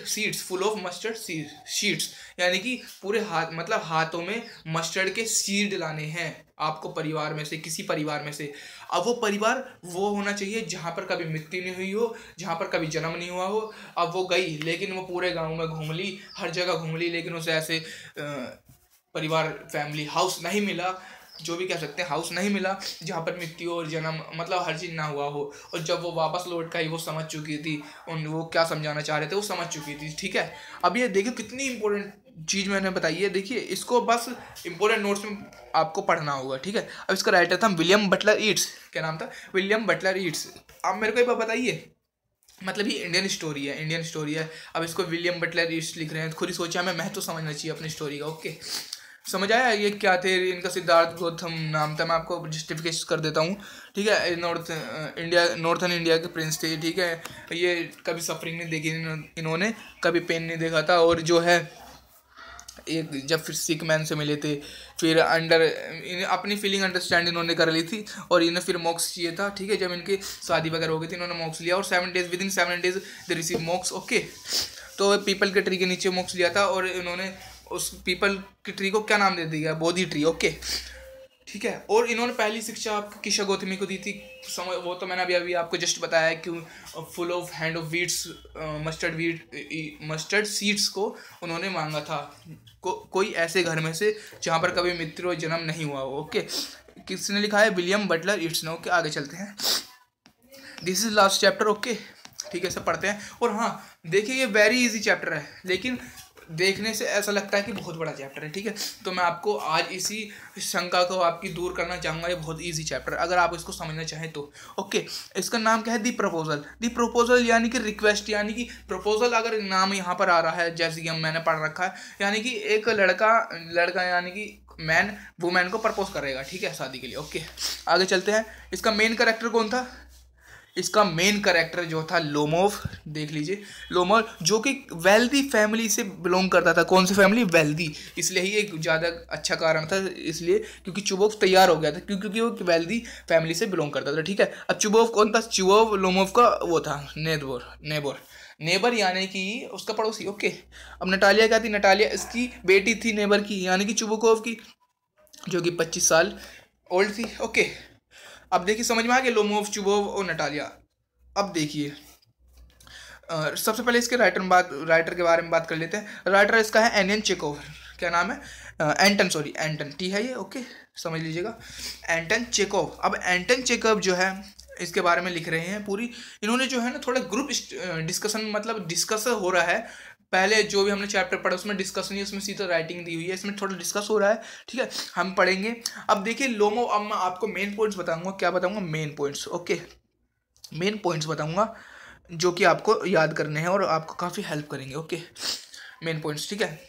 सीड्स, यानी कि पूरे हाथ, मतलब हाथों में मस्टर्ड के सीड लाने हैं आपको, परिवार में से, किसी परिवार में से। अब वो परिवार वो होना चाहिए जहाँ पर कभी मृत्यु नहीं हुई हो, जहाँ पर कभी जन्म नहीं हुआ हो। अब वो गई, लेकिन वो पूरे गाँव में घूम ली, हर जगह घूम ली, लेकिन उसे ऐसे परिवार, फैमिली हाउस नहीं मिला। जो भी कह सकते हैं हाउस नहीं मिला जहाँ पर मृत्यु और जन्म मतलब हर चीज़ ना हुआ हो। और जब वो वापस लौट कर आई वो समझ चुकी थी, उन वो क्या समझाना चाह रहे थे वो समझ चुकी थी, ठीक है। अब ये देखिए कितनी इंपॉर्टेंट चीज़ मैंने बताई है, देखिए इसको बस इंपॉर्टेंट नोट्स में आपको पढ़ना होगा, ठीक है। अब इसका राइटर था विलियम बटलर ईट्स, क्या नाम था, विलियम बटलर ईट्स। अब मेरे को एक बात बताइए, मतलब ये इंडियन स्टोरी है, इंडियन स्टोरी है, अब इसको विलियम बटलर ईट्स लिख रहे हैं, खुद ही सोचा हमें महत्व समझना चाहिए अपनी स्टोरी का, ओके। समझ आया ये क्या थे, इनका सिद्धार्थ गौतम नाम था, मैं आपको जस्टिफिकेशन कर देता हूँ, ठीक है। नॉर्थन इंडिया के प्रिंस थे, ठीक है। ये कभी सफरिंग नहीं देखी इन्होंने, कभी पेन नहीं देखा था, और जो है एक जब फिर सिक मैन से मिले थे, फिर अपनी फीलिंग अंडरस्टैंड इन्होंने कर ली थी, और इन्हें फिर मोक्ष चाहिए था, ठीक है। जब इनकी शादी वगैरह हो गई थी इन्होंने मोक्ष लिया, और 7 days within 7 days they receive moksha, okay. तो पीपल के ट्री के नीचे मोक्ष लिया था, और इन्होंने उस पीपल की ट्री को क्या नाम दे दिया, बोधि ट्री, ओके, ठीक है। और इन्होंने पहली शिक्षा आपको किशा गौतमी को दी थी, वो तो मैंने अभी आपको जस्ट बताया है कि full of hand of wheats, mustard seeds को उन्होंने मांगा था, कोई ऐसे घर में से जहाँ पर कभी मृत्यु और जन्म नहीं हुआ हो, ओके। किसने लिखा है, विलियम बटलर ईट्स ने, ओके। आगे चलते हैं, this is last chapter, okay, ठीक है, सब पढ़ते हैं। और हाँ देखिए ये वेरी इजी चैप्टर है, लेकिन देखने से ऐसा लगता है कि बहुत बड़ा चैप्टर है, ठीक है। तो मैं आपको आज इसी शंका को आपकी दूर करना चाहूँगा, ये बहुत इजी चैप्टर है अगर आप इसको समझना चाहें तो, ओके। इसका नाम क्या है, दी प्रपोजल। दी प्रपोजल यानी कि रिक्वेस्ट, यानी कि प्रपोजल अगर नाम यहाँ पर आ रहा है जैसे कि मैंने पढ़ रखा है, यानी कि एक लड़का यानी कि मैन वुमेन को प्रपोज करेगा, ठीक है, शादी के लिए, ओके। आगे चलते हैं, इसका मेन कैरेक्टर कौन था, इसका मेन कैरेक्टर जो था लोमोव, देख लीजिए लोमोव, जो कि वेल्दी फैमिली से बिलोंग करता था। कौन सी फैमिली, वेल्दी, इसलिए ही एक ज़्यादा अच्छा कारण था, इसलिए क्योंकि चुबोव तैयार हो गया था, क्योंकि वो वेल्दी फैमिली से बिलोंग करता था, ठीक है। अब चुबोव कौन था, चुबोव लोमोव का वो था नेबर यानी कि उसका पड़ोसी, ओके। अब नटालिया क्या थी, नटालिया इसकी बेटी थी नेबर की, यानी कि चुबोकोव की, जो कि 25 साल ओल्ड थी, ओके। अब देखिए समझ में आ गया, लोमोव, चुबोव और नटालिया। अब देखिए सबसे पहले इसके राइटर के बारे में बात कर लेते हैं। राइटर इसका है एनियन चेकोव, क्या नाम है, एंटन टी है ये, ओके, समझ लीजिएगा, एंटन चेकोव। अब एंटन चेकोव जो है इसके बारे में लिख रहे हैं पूरी, इन्होंने जो है ना थोड़ा ग्रुप डिस्कशन, मतलब डिस्कस हो रहा है, पहले जो भी हमने चैप्टर पढ़ा उसमें डिस्कस नहीं, उसमें सीधा राइटिंग दी हुई है, इसमें थोड़ा डिस्कस हो रहा है, ठीक है, हम पढ़ेंगे। अब देखिए लोमो, अब मैं आपको मेन पॉइंट्स बताऊंगा, क्या बताऊंगा, main points, okay, main points बताऊंगा जो कि आपको याद करने हैं और आपको काफ़ी हेल्प करेंगे, ओके। मेन पॉइंट्स, ठीक है।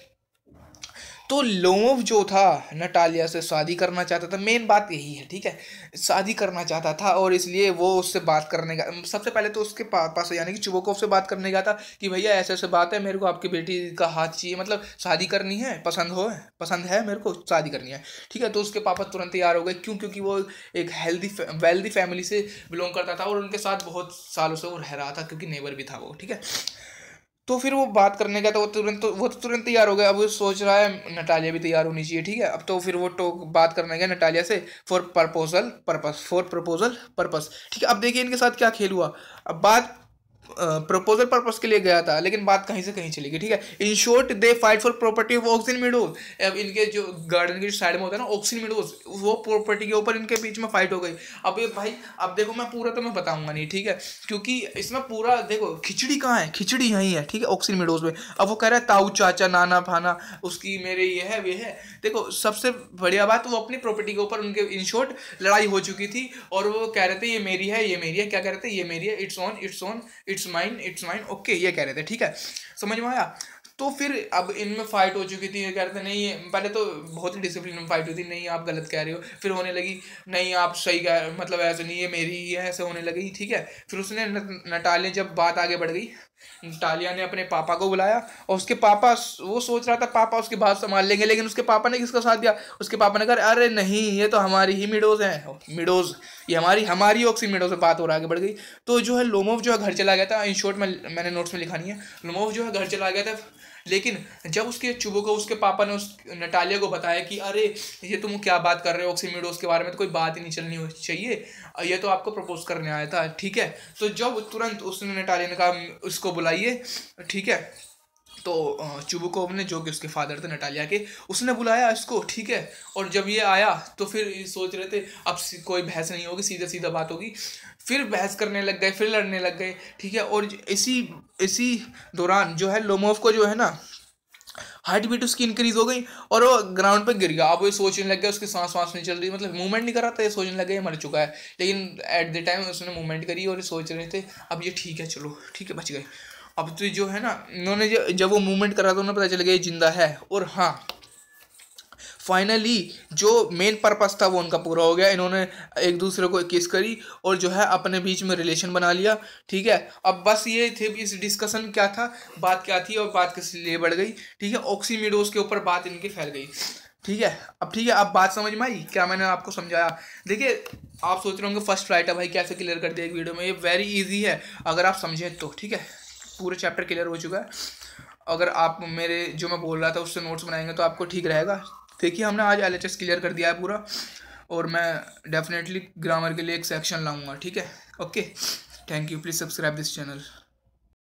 तो लोमोव जो था नटालिया से शादी करना चाहता था, मेन बात यही है, ठीक है, शादी करना चाहता था, और इसलिए वो उससे बात करने का, सबसे पहले तो उसके पास यानी कि चुबोकोव से बात करने गया था कि भैया ऐसे ऐसे बात है, मेरे को आपकी बेटी का हाथ चाहिए, मतलब शादी करनी है, पसंद है मेरे को, शादी करनी है, ठीक है। तो उसके पापा तुरंत तैयार हो गए, क्यों, क्योंकि वो एक वेल्दी फैमिली से बिलोंग करता था, और उनके साथ बहुत सालों से वो रह रहा था, क्योंकि नेबर भी था वो, ठीक है। तो फिर वो बात करने का, तो वो तुरंत तैयार हो गया। अब वो सोच रहा है नटालिया भी तैयार होनी चाहिए, ठीक है। अब तो फिर वो बात करने गया नटालिया से फॉर प्रपोजल पर्पस, ठीक है। अब देखिए इनके साथ क्या खेल हुआ, अब बात प्रपोजल पर्पस के लिए गया था, लेकिन बात कहीं से कहीं चली गई, ठीक है। In short they fight for property of auxin meadows. अब इनके जो गार्डन के साइड में होता है ना ऑक्सिन मिडोज, वो प्रॉपर्टी के ऊपर इनके बीच में फाइट हो गई। अब ये भाई, अब देखो मैं पूरा तो मैं बताऊंगा नहीं, ठीक है, क्योंकि इसमें पूरा देखो खिचड़ी कहाँ है, खिचड़ी यहीं है, ठीक है, ऑक्सिन मिडोज में। अब वो कह रहा है ताऊ चाचा नाना फाना उसकी मेरे ये है वे है। देखो सबसे बढ़िया बात, वो अपनी प्रॉपर्टी के ऊपर उनके इन शॉर्ट लड़ाई हो चुकी थी, और वो कह रहे थे ये मेरी है, ये मेरी है, क्या कह रहे थे, ये मेरी है, it's own it's mine, okay, ये कह रहे थे, ठीक है, समझ में आया। तो फिर अब इनमें फाइट हो चुकी थी, ये कह रहे थे नहीं, पहले तो बहुत ही डिसिप्लिन में फाइट हुई थी, नहीं आप गलत कह रहे हो, फिर होने लगी नहीं आप सही कह, मतलब ऐसे नहीं, ये मेरी ही है, ऐसे होने लगी, ठीक है। फिर उसने नटालिया, जब बात आगे बढ़ गई, नटालिया ने अपने पापा को बुलाया, और उसके पापा, वो सोच रहा था पापा उसकी बात संभाल लेंगे, लेकिन उसके पापा ने किसका साथ दिया, उसके पापा ने कहा अरे नहीं ये तो हमारी ही मिडोज है, मिडोज ये हमारी ऑक्सी मिडोज से बात और आगे बढ़ गई। तो जो है लोमोव जो है घर चला गया था, इन शॉर्ट में मैंने नोट्स में लिखा नहीं है, लोमोव जो है घर चला गया था, लेकिन जब उसके चुबो को उसके पापा ने उस नटालिया को बताया कि अरे ये तुम क्या बात कर रहे हो, ऑक्सीमिडोज के बारे में तो कोई बात ही नहीं चलनी चाहिए, ये तो आपको प्रपोज करने आया था, ठीक है। तो जब तुरंत उसने नटालिया ने कहा उसको बुलाइए, ठीक है, तो चुबुकोव ने, जो कि उसके फादर थे नटालिया के, उसने बुलाया इसको, ठीक है। और जब ये आया तो फिर ये सोच रहे थे अब कोई बहस नहीं होगी, सीधा सीधा बात होगी। फिर बहस करने लग गए, फिर लड़ने लग गए, ठीक है। और इसी इसी दौरान जो है लोमोव को जो है ना हार्ट बीट उसकी इंक्रीज हो गई और वो ग्राउंड पे गिर गया। अब वो सोचने लग गया, उसकी सांस वांस नहीं चल रही, मतलब मूवमेंट नहीं कर रहा था, ये सोचने लग गया ये मर चुका है। लेकिन एट द टाइम उसने मूवमेंट करी और ये सोच रहे थे अब ये ठीक है, चलो ठीक है, बच गए। अब तो जो है ना, इन्होंने जब वो मूवमेंट करा तो उन्हें पता चल गया ये जिंदा है। और हाँ, फाइनली जो मेन पर्पस था वो उनका पूरा हो गया। इन्होंने एक दूसरे को किस करी और जो है अपने बीच में रिलेशन बना लिया, ठीक है। अब बस ये थे, इस डिस्कशन क्या था, बात क्या थी और बात किस लिए बढ़ गई, ठीक है। ऑक्सीमिडोज के ऊपर बात इनकी फैल गई, ठीक है। अब ठीक है, अब बात समझ में आई क्या मैंने आपको समझाया। देखिए, आप सोच रहे होंगे फर्स्ट फ्लाइट है भाई, कैसे क्लियर कर दिया एक वीडियो में। ये वेरी इजी है अगर आप समझें तो, ठीक है। पूरे चैप्टर क्लियर हो चुका है। अगर आप मेरे जो मैं बोल रहा था उससे नोट्स बनाएंगे तो आपको ठीक रहेगा। देखिए, हमने आज एलएचएस क्लियर कर दिया है पूरा, और मैं डेफिनेटली ग्रामर के लिए एक सेक्शन लाऊंगा, ठीक है। Okay, thank you, please subscribe this channel.